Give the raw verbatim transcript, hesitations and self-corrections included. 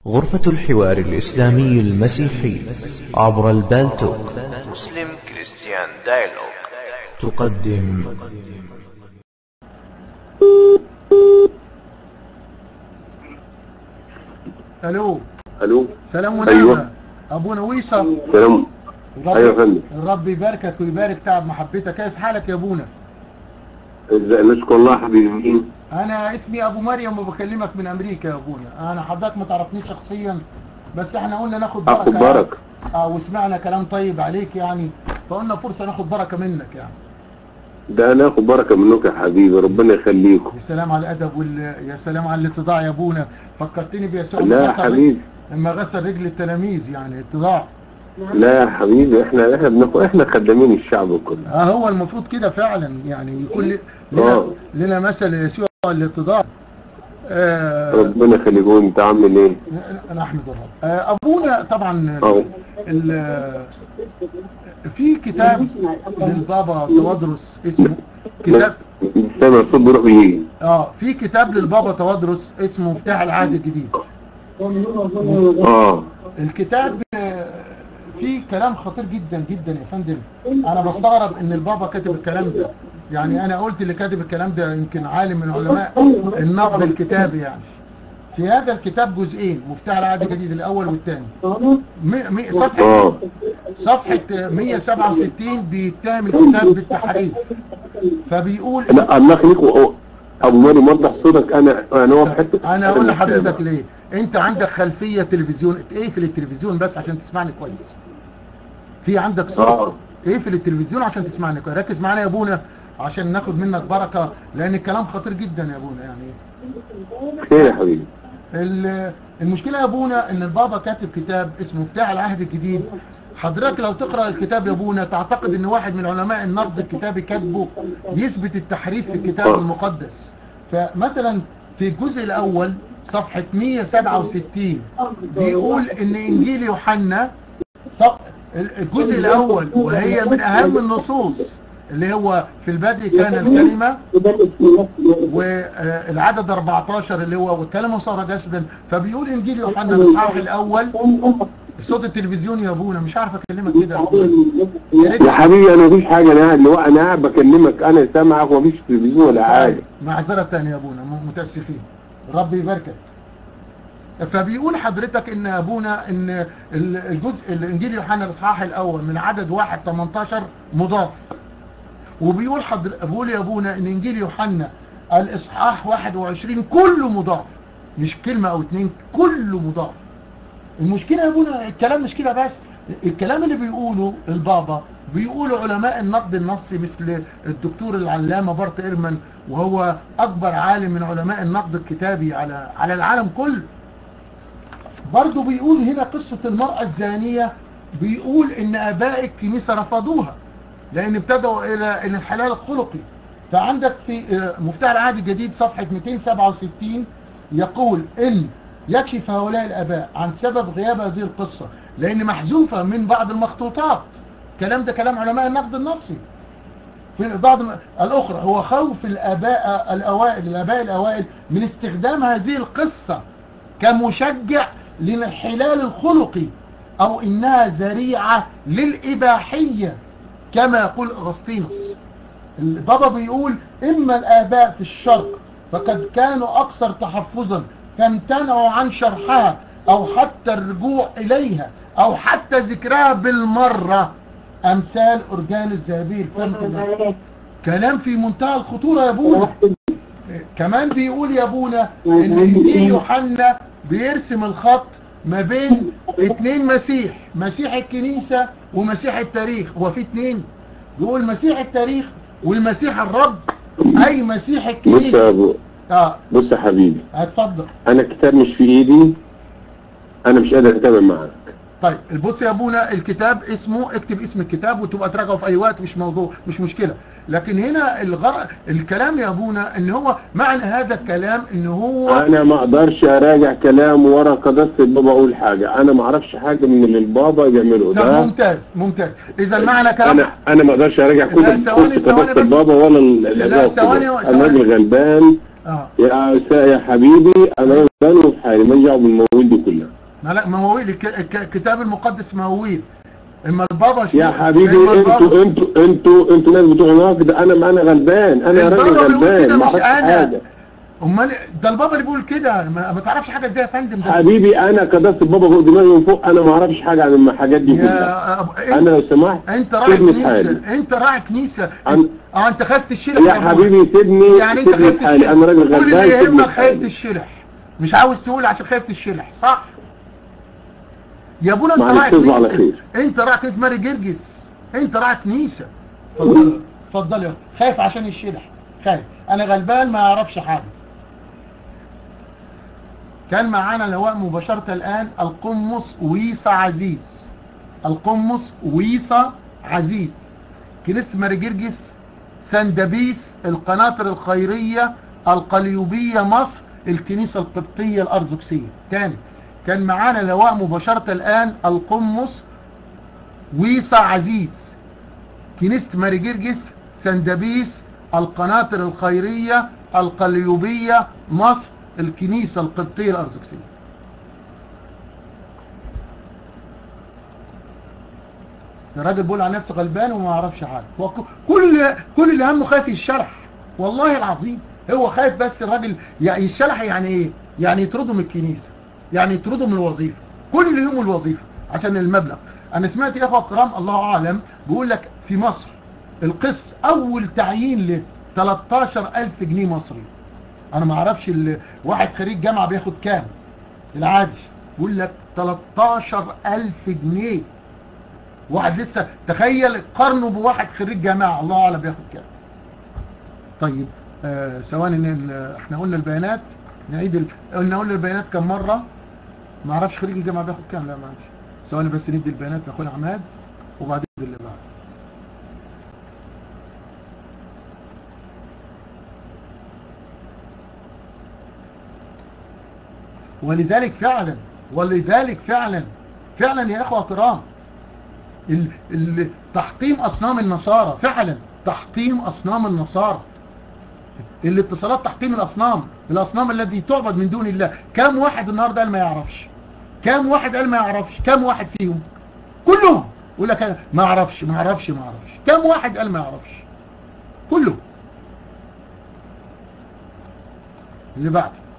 غرفة الحوار الإسلامي المسيحي عبر البالتوك مسلم كريستيان دايلوج تقدم. الو الو سلام ونعمة. أيوة. ابونا ويصة. سلام. الرب ايوه يا فندم. الرب يباركك ويبارك تعب محبتك. كيف حالك يا ابونا؟ ازاي؟ نشكر الله حبيبي. مين؟ انا اسمي ابو مريم وبكلمك من امريكا يا ابونا. انا حضرتك ما تعرفنيش شخصيا، بس احنا قلنا ناخد بركه. اخد بركه. اه وسمعنا كلام طيب عليك يعني، فقلنا فرصه ناخد بركه منك يعني. ده انا اخد بركه منك يا حبيبي، ربنا يخليكم. يا سلام على الادب وال يا سلام على الاتضاع يا ابونا. فكرتني بيسوع لا يا حبيبي، لما غسل رجل التلاميذ، يعني اتضاع. لا يا حبيبي، احنا احنا بناخد، احنا خدامين الشعب كله. اه هو المفروض كده فعلا، يعني يكون ل- لنا اه لنا مثل يسوع الاتضاع. آه ربنا يخليكم. انت عامل ايه؟ انا احمد الرب. آه ابونا طبعا اه ال- في كتاب للبابا توادرس اسمه كتاب سامع صوت بيروح ويجي. اه في كتاب للبابا توادرس اسمه مفتاح العهد الجديد. اه الكتاب آه، فيه كلام خطير جدا جدا يا فندم. انا بستغرب ان البابا كاتب الكلام ده، يعني انا قلت اللي كاتب الكلام ده يمكن عالم من علماء النقد الكتابي. يعني في هذا الكتاب جزئين، مفتاح العهد الجديد الاول والثاني. صفحه اه صفحه مية وسبعة وستين بيتهم الكتاب بالتحريف، فبيقول لا الله يخليك. ابو مريم وضح صوتك. انا انا واقف حته. انا اقول لحضرتك ليه. انت عندك خلفيه تلفزيون، اقفل التلفزيون بس عشان تسمعني كويس. في عندك صوت، اه اقفل التلفزيون عشان تسمعني كويس. ركز معانا يا ابونا عشان ناخد منك بركه، لان الكلام خطير جدا يا ابونا. يعني خير يا حبيبي. ال- المشكله يا ابونا ان البابا كاتب كتاب اسمه مفتاح العهد الجديد. حضرتك لو تقرا الكتاب يا ابونا تعتقد ان واحد من علماء النقد الكتابي كاتبه يثبت التحريف في الكتاب المقدس. فمثلا في الجزء الاول صفحه مية وسبعة وستين بيقول ان انجيل يوحنا صف- الجزء الاول، وهي من اهم النصوص، اللي هو في البدء كان الكلمه، والعدد أربعتاشر اللي هو والكلمه صار جسدا. فبيقول انجيل يوحنا الاصحاح الاول. صوت التلفزيون يا ابونا مش عارف اكلمك كده يا أبونا. يا ريت- يا حبيبي انا مفيش حاجه، انا قاعد لوحدي، انا قاعد بكلمك، انا سامعك ومفيش تلفزيون ولا حاجه. معذره ثانيه يا ابونا، م- متاسفين. ربي يباركك. فبيقول حضرتك ان ابونا ان ال- الجزء الانجيل يوحنا الاصحاح الاول من عدد واحد تمنتاشر مضاف. وبيقول حضر بيقول يا ابونا ان انجيل يوحنا الاصحاح واحد وعشرين كله مضاف، مش كلمه او اتنين، كله مضاف. المشكله يا ابونا الكلام مش كده بس، الكلام اللي بيقوله البابا بيقولوا علماء النقد النصي مثل الدكتور العلامه بارت ايرمان، وهو اكبر عالم من علماء النقد الكتابي على على العالم كله. برضه بيقول هنا قصه المراه الزانيه، بيقول ان اباء الكنيسه رفضوها لان ابتدوا الى الى الحلال الخلقي. فعندك في آه، مفتاح العهد الجديد صفحه مئتين وسبعة وستين يقول ان يكشف هؤلاء الاباء عن سبب غياب هذه القصه، لان محذوفه من بعض المخطوطات. الكلام ده كلام علماء النقد النصي. في بعض الم- الاخرى هو خوف الاباء الاوائل الاباء الاوائل من استخدام هذه القصه كمشجع للانحلال الخلقي، او انها ذريعه للاباحيه كما يقول اغسطينوس. البابا بيقول اما الاباء في الشرق فقد كانوا اكثر تحفظا فامتنعوا عن شرحها او حتى الرجوع اليها او حتى ذكرها بالمره، امثال اورجان الذهبي الفم. كلام في منتهى الخطوره يا ابونا. كمان بيقول يا ابونا ان انجيل يوحنا بيرسم الخط ما بين اتنين مسيح، مسيح الكنيسة ومسيح التاريخ. هو في اتنين، بيقول مسيح التاريخ والمسيح الرب، اي مسيح بص الكنيسة. يا ابو اه بص يا حبيبي، اتفضل. انا الكتاب مش في ايدي، انا مش قادر اتابع معاك. طيب بص يا ابونا الكتاب اسمه، اكتب اسم الكتاب وتبقى تراجعه في اي وقت، مش موضوع مش مشكله. لكن هنا الغر... الكلام يا ابونا ان هو معنى هذا الكلام ان هو انا ما اقدرش اراجع كلام ورا قداسه البابا اقول حاجه، انا ما اعرفش حاجه من اللي البابا بيعمله ده. ده. ممتاز ممتاز. اذا معنى كلام انا انا ما اقدرش اراجع لا، كتب ثواني- قداسه ثواني بس. البابا ولا الاباء. ثواني- انا ثواني. راجل غلبان اه يا يا حبيبي، انا راجل غلبان وفي حالي، ماليش دعوه بالمواويل دي كلها. ما لا مواويل، الكتاب المقدس مواويل. اما البابا يا حبيبي انتوا انتوا انتوا انتوا ناس بتوع نقد، انا ما انا غلبان، انا راجل غلبان ما اعرفش حاجه. امال ده البابا اللي بيقول كده، ما, ما تعرفش حاجه ازاي يا فندم؟ ده حبيبي انا كدست البابا فوق دماغي من فوق، انا ما اعرفش حاجه عن الحاجات دي كلها. انا لو سمحت انت راعي كنيسه، انت راعي كنيسه اه انت خدت الشلح يا حبيبي سيبني، يعني انت خدت الشلح، انا راجل غلبان. كل اللي يهمك خدت الشلح، مش عاوز تقول عشان خدت الشلح، صح؟ يا ابونا انت راعي كنيسه، انت راعي كنيسه ماري جرجس، انت راعي كنيسه. اتفضل اتفضل يا خايف عشان الشلح، خايف. انا غلبان ما يعرفش حاجه. كان معانا لواء مباشرة الآن القمص ويصا عزيز، القمص ويصا عزيز، كنيسة ماري جرجس سندبيس، القناطر الخيرية، القليوبية مصر، الكنيسة القبطية الأرثوذكسية. تاني، كان معانا لواء مباشرة الآن القمص ويصا عزيز، كنيسة ماري جرجس سندبيس، القناطر الخيرية، القليوبية مصر، الكنيسة القبطية الأرثوذكسية. الراجل بيقول على نفسه غلبان وما يعرفش حاجه، كل كل اللي همه خايف يتشرح، والله العظيم هو خايف بس. الراجل يعني يتشرح يعني ايه؟ يعني يطرده من الكنيسه، يعني يطرده من الوظيفه، كل اللي يهمه الوظيفه عشان المبلغ. انا سمعت يا اخوه الكرام الله اعلم بيقول لك في مصر القس اول تعيين له تلتاشر ألف جنيه مصري. انا ما اعرفش واحد خريج جامعه بياخد كام العادي، بيقول لك تلتاشر ألف جنيه. واحد لسه تخيل قارنه بواحد خريج جامعه الله اعلم بياخد كام. طيب آه ثواني، احنا قلنا البيانات، نعيد ال... قلنا قلنا البيانات كم مره؟ ما اعرفش خريج الجامعه بياخد كام، لا ما اعرفش. ثواني بس ندي البيانات لاخونا عماد وبعدين اللي بعده. ولذلك فعلا ولذلك فعلا فعلا يا اخوه كرام، تحطيم اصنام النصارى، فعلا تحطيم اصنام النصارى، الاتصالات تحطيم الاصنام، الاصنام التي تعبد من دون الله. كم واحد النهارده قال ما يعرفش؟ كم واحد قال ما يعرفش؟ كم واحد فيهم؟ كلهم يقول لك ما اعرفش ما اعرفش ما اعرفش. كم واحد قال ما يعرفش؟ كله. اللي بعده